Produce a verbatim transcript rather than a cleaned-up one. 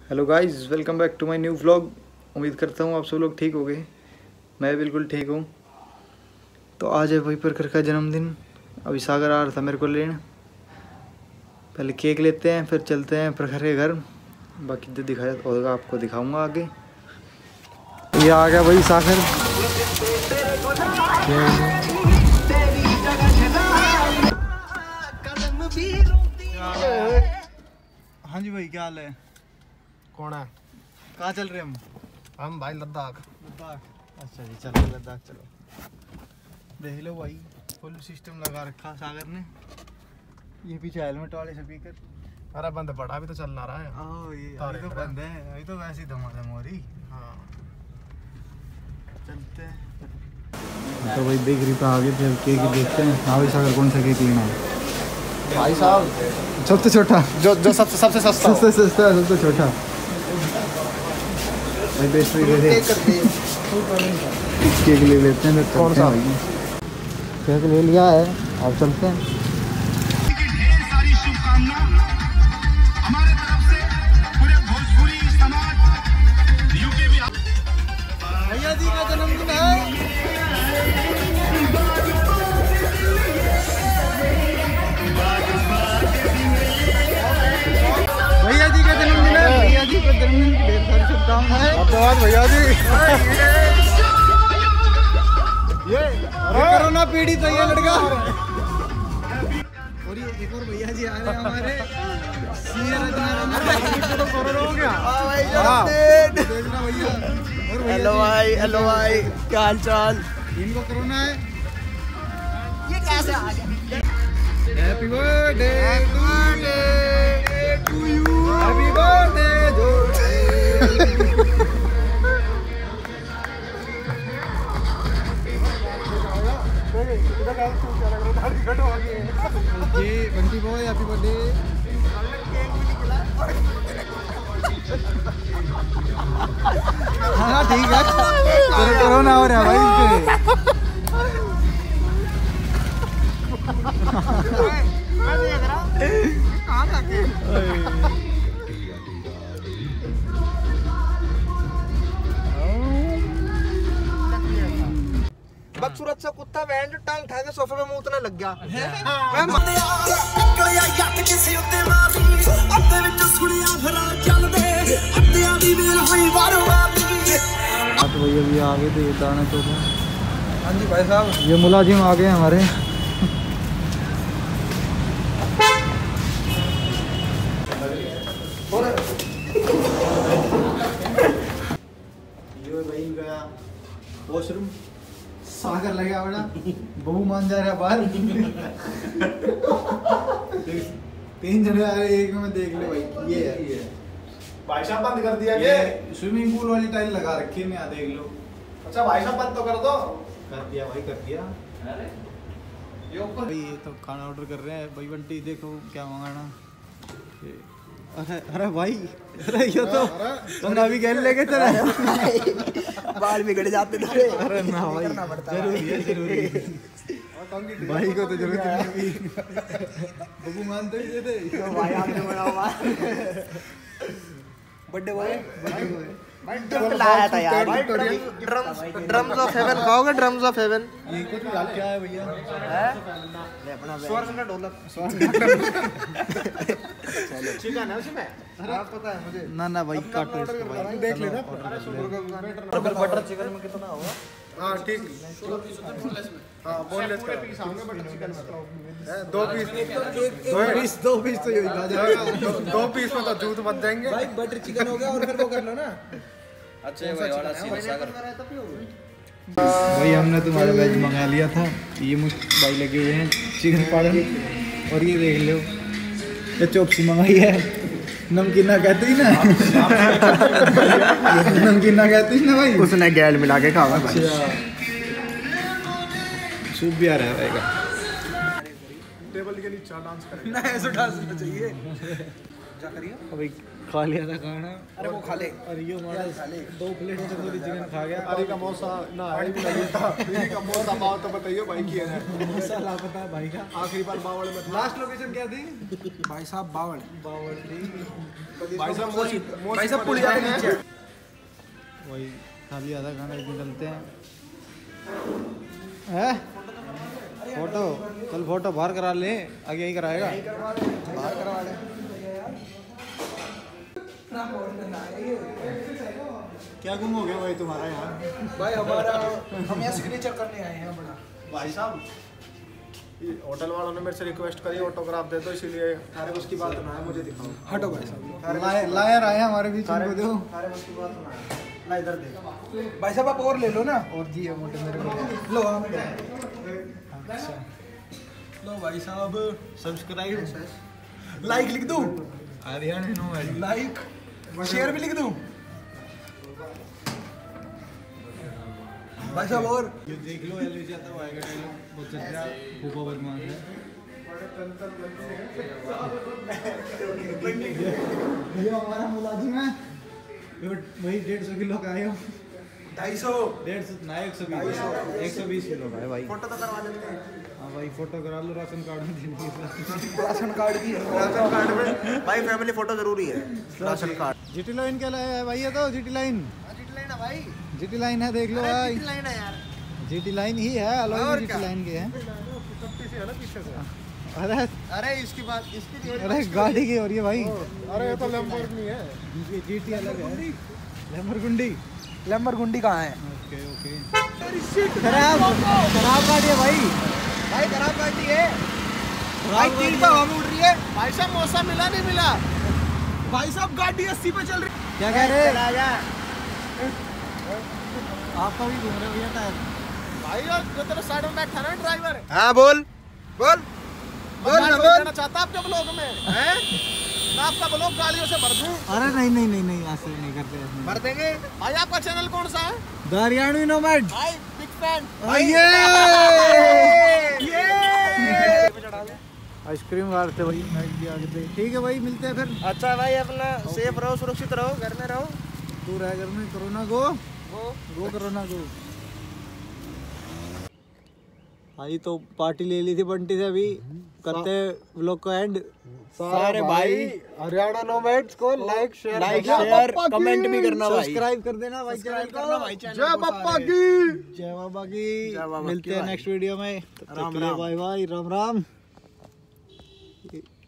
Hello guys, welcome back to my new vlog. उम्मीद करता हूँ आप सब लोग ठीक हो गए। मैं बिल्कुल ठीक हूँ। तो आज है वही प्रखर का जन्मदिन। अभी सागर आ रहा था मेरे को लेने। पहले केक लेते हैं, फिर चलते हैं प्रखर के घर। बाकी जो दिखाया होगा आपको दिखाऊंगा आगे। ये आ गया वही सागर। हाँ जी भाई, क्या हाल है? कौन है? कहाँ चल रहे हम? हम भाई लद्दाख। लद्दाख? अच्छा जी, चलो लद्दाख चलो। देख लो भाई, फुल सिस्टम लगा रखा सागर ने। ये पीछे हेलमेट वाले स्पीकर। अरे बंद पड़ा, अभी तो चल ना रहा है। ओह ये अभी तो बंद है, अभी तो वैसे ही धमाधम हो रही। हाँ चलते हैं तो भाई बेकरी पे आ गए थे। केक देखते हैं। हाँ भाई सागर, कौन सा केक लेना है भाई साहब? सबसे छोटा, जो जो सबसे सबसे सस्ता सबसे सस्ता, सबसे छोटा भाई। पेस्ट्री दे दे, केक ले लेते हैं। कौन सा? केक ले लिया है, अब चलते हैं। ढेर सारी शुभकामनाएं हमारे तरफ से पूरे भोजपुरी समाज यूके बिहार। भैया जी का जन्मदिन है। भैया जी का जन्मदिन है। भैया जी का जन्मदिन की ढेर सारी शुभकामनाएं। धन्यवाद भैया जी। ये कोरोना पीड़ित है ये लड़का। और ये एक और भैया जी आ रहे हैं हमारे। तो कोरोना हो गया। देखना भैया। और भैया हेलो जी, भाई, हेलो भाई, क्या हाल चाल? इनको कोरोना है। ये कैसे आ गया? Happy birthday to you, happy birthday ji Bunty boy, happy birthday. हाँ ठीक है, तेरे कोरोना हो रहा है भाई इसके। बदसूरत सा कुत्ता बैंड टांग उठा के सोफे पे मुंह लग गया। तो भैया भी आ गए थे दाना चौक में। हाँ जी भाई साहब। ये मुलाजिम आ गए हमारे। ये भाई गया वॉशरूम। सागर लगा बड़ा बहू मान जा रहा बाहर। तीन जने आ रहे, एक में देख ले भाई। ये है, ये है भाई साहब बंद कर दिया ये ये। स्विमिंग पूल वाली टाइल लगा रखी है। मैं देख लो। अच्छा भाई साहब बंद तो कर दो। कर दिया भाई, कर दिया। भाई ये तो खाना ऑर्डर कर रहे हैं। भाई बंटी देखो क्या मंगाना। ये- अरे अरे भाई, अरे ये तो तुम अभी गैल लेके चला। बाल बिगड़ जाते थे। अरे ना भाई, जरूरी है, जरूरी है। भाई को तो जरूरत नहीं थी। बबू मानते ही थे। भाई आपने बड़ा हुआ बर्थडे बॉय गिफ्ट लाया था यार। ड्रम्स ड्रम्स ऑफ हेवन खाओगे? ड्रम्स ऑफ हेवन ये कुछ क्या है भैया? स्वर्ण का ढोलक। चिकन है उसमें। हाँ पता है मुझे। ना ना भाई, काटो इसको भाई। देख लेना। बटर चिकन में कितना होगा? हाँ ठीक। हाँ बोनलेस का बटर चिकन में दो पीस। दो पीस, दो पीस तो यही खा जाएगा। दो दो पीस में तो जूत बच जाएंगे। भाई बटर चिकन हो गया और फिर वो कर लो ना। अच्छा भाई वाला सीधा सागर। भाई हमने तुम्हारा वेज मंगा लिया था। ये मुझ भाई लगे हुए हैं चिकन पालन। और ये देख लो, ये चौपसी मंगाई है। नमकीना कहती ही ना। नमकीना कहती ही ना भाई। उसने गैल मिला के खावा भाई। सूप भी आ रहा है भाई का। टेबल के नीचे डांस करेंगे। ना ऐसे डांस होना चाहिए। भाई खा लिया था खाना। अरे वो खा ले। और ये हमारा दो प्लेट तंदूरी चिकन खा गया। अरे का मौसा ना है भी नहीं था। अरे का मौसा पाओ तो बताइए भाई की है। मौसा लापता है भाई का। आखिरी बार बावड़ में था। लास्ट लोकेशन क्या थी? भाई साहब बावड़ बावड़ थी। भाई साहब मोची भाई साहब पुलिया के नीचे वही खा लिया था खाना। निकलते हैं हैं फोटो। कल फोटो बाहर करा ले। आगे यही कराएगा। बाहर करवा ले। क्या गुम हो गया भाई तुम्हारा यहाँ? भाई हमारा हम यहाँ सिग्नेचर करने आए हैं बड़ा। भाई साहब होटल वालों ने मेरे से रिक्वेस्ट करी ऑटोग्राफ दे दो, इसीलिए अरे उसकी बात ना है, मुझे दिखाओ। हटो भाई साहब। लायर आए हमारे बीच में। दो अरे उसकी बात ना है, ला इधर दे। भाई साहब आप और ले लो ना। और जी है मोटे मेरे को। लो आप लो भाई साहब। सब्सक्राइब लाइक लिख दूं? हरियाणा नो लाइक शेयर भी लिख दूं? भाई साहब और ये देख लो एल जाता हुआ आएगा डायलॉग। बहुत अच्छा भूपा बदमाश है। ये हमारा मुलाजिम है। वही डेढ़ सौ किलो का आए हो। ढाई सौ डेढ़ सौ ना एक सौ बीस एक सौ बीस किलो का है भाई। फोटो तो करवा देते हैं। हाँ भाई फोटो करा लो। राशन कार्ड में देने राशन कार्ड की राशन कार्ड में भाई फैमिली फोटो जरूरी है। राशन कार्ड जीटी लाइन क्या लाया है भाई? ये तो जीटी लाइन जीटी लाइन है भाई। जीटी लाइन है देख लो भाई। जीटी लाइन है यार। जीटी लाइन ही है। अलॉय और भी जीटी क्या? लाइन के हैं। अरे अरे इसकी बात इसकी अरे गाड़ी की हो रही है भाई। अरे ये तो लैम्बोर्गिनी है। ये जीटी अलग है। लैम्बोर्गिनी लैम्बोर्गिनी कहाँ है? Okay okay. खराब खराब गाड़ी है भाई। भाई खराब गाड़ी है भाई। तीन पे हवा में उड़ रही है। भाई साहब मौसम मिला नहीं मिला? भाई साहब गाड़ी अस्सी पे चल रही। क्या कह रहे? चला जा आपका भी घूम रहे हो भैया टायर। भाई जो तेरे साइड में बैठा ना ड्राइवर। हाँ बोल बोल बोल ना बोल। चाहता आपके ब्लॉग में हैं? मैं आपका ब्लॉग गाड़ियों से भर दूं। अरे नहीं नहीं नहीं नहीं ऐसे नहीं करते। भर देंगे। भाई आपका चैनल कौन सा है? The Haryanvi nomad. भाई बिग फैन। ये ये आइसक्रीम खाते भाई नाइट की आगे पे। ठीक है भाई मिलते हैं फिर। अच्छा भाई अपना सेफ रहो, सुरक्षित रहो, घर में रहो। दूर है घर में। कोरोना गो वो गो कोरोना गो। भाई तो पार्टी ले ली थी बंटी से। अभी करते व्लॉग को एंड। सारे भाई हरियाणा नोमैड्स को like share like share comment भी करना भाई। सब्सक्राइब कर देना भाई चैनल को। जय बाबा की। जय बाबा की। जय बाबा की मिलते हैं भाई। नेक्स्ट वीडियो में। तब तक राम के लिए राम। Bye bye. राम राम।